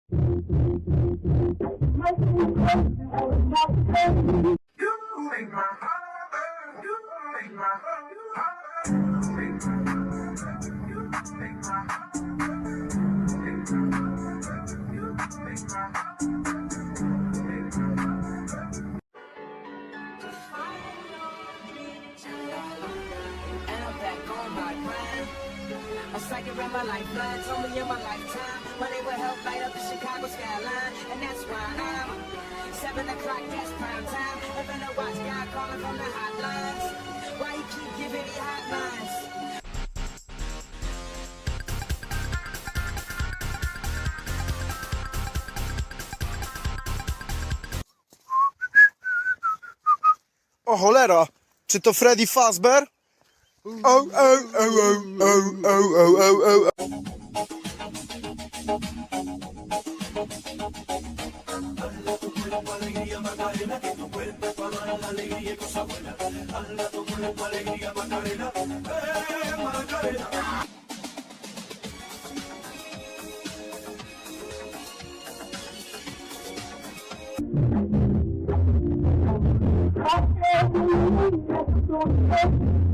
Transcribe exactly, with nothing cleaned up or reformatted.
A second around my lifeline, told me in my lifetime money will help light up the Chicago skyline, and that's why I'm seven o'clock, that's prime time. Living a watch guy calling from the hotlines. Why you keep giving me hotlines? O cholera, czy to Freddy Fazbear? O, o, o, o, o, o, o, o. Thank you.